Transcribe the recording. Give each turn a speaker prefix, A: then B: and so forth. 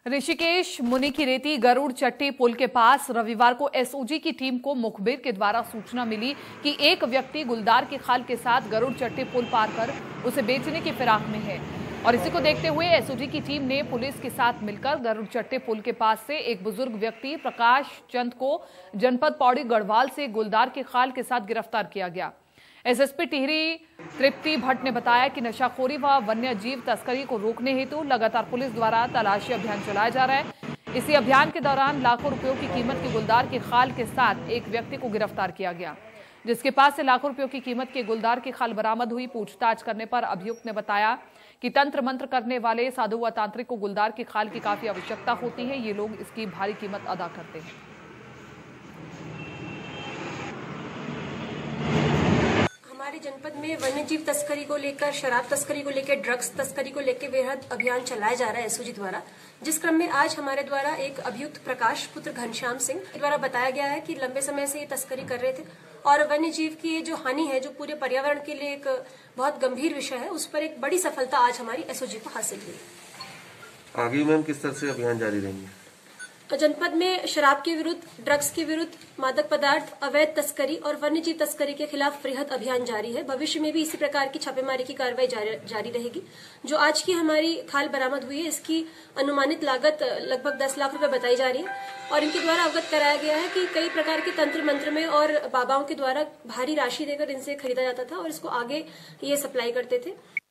A: ऋषिकेश मुनिकीरेती गरुड़ चट्टी पुल के पास रविवार को एसओजी की टीम को मुखबिर के द्वारा सूचना मिली कि एक व्यक्ति गुलदार की खाल के साथ गरुड़ चट्टी पुल पार कर उसे बेचने की फिराक में है। और इसी को देखते हुए एसओजी की टीम ने पुलिस के साथ मिलकर गरुड़ चट्टी पुल के पास से एक बुजुर्ग व्यक्ति प्रकाश चंद को जनपद पौड़ी गढ़वाल से गुलदार की खाल के साथ गिरफ्तार किया गया। एसएसपी टिहरी तृप्ति भट्ट ने बताया कि नशाखोरी व वन्य जीव तस्करी को रोकने हेतु लगातार पुलिस द्वारा तलाशी अभियान चलाया जा रहा है। इसी अभियान के दौरान लाखों रुपयों की कीमत की गुलदार की खाल के साथ एक व्यक्ति को गिरफ्तार किया गया, जिसके पास से लाखों रुपयों की कीमत के गुलदार की खाल बरामद हुई। पूछताछ करने पर अभियुक्त ने बताया कि तंत्र मंत्र करने वाले साधु व तांत्रिक को गुलदार की खाल की काफी आवश्यकता होती है। ये लोग इसकी भारी कीमत अदा करते हैं।
B: हमारे जनपद में वन्यजीव तस्करी को लेकर, शराब तस्करी को लेकर, ड्रग्स तस्करी को लेकर बेहद अभियान चलाया जा रहा है एसओजी द्वारा, जिस क्रम में आज हमारे द्वारा एक अभियुक्त प्रकाश पुत्र घनश्याम सिंह द्वारा बताया गया है कि लंबे समय से ये तस्करी कर रहे थे और वन्यजीव की ये जो हानि है, जो पूरे पर्यावरण के लिए एक बहुत गंभीर विषय है, उस पर एक बड़ी सफलता आज हमारी एसओजी को हासिल हुई।
C: आगे मैम किस तरह से अभियान जारी रहेंगे?
B: जनपद में शराब के विरुद्ध, ड्रग्स के विरुद्ध, मादक पदार्थ, अवैध तस्करी और वन्यजीव तस्करी के खिलाफ वृहद अभियान जारी है। भविष्य में भी इसी प्रकार की छापेमारी की कार्रवाई जारी रहेगी। जो आज की हमारी खाल बरामद हुई है, इसकी अनुमानित लागत लगभग 10 लाख रुपए बताई जा रही है और इनके द्वारा अवगत कराया गया है कि कई प्रकार के तंत्र मंत्र में और बाबाओं के द्वारा भारी राशि देकर इनसे खरीदा जाता था और इसको आगे ये सप्लाई करते थे।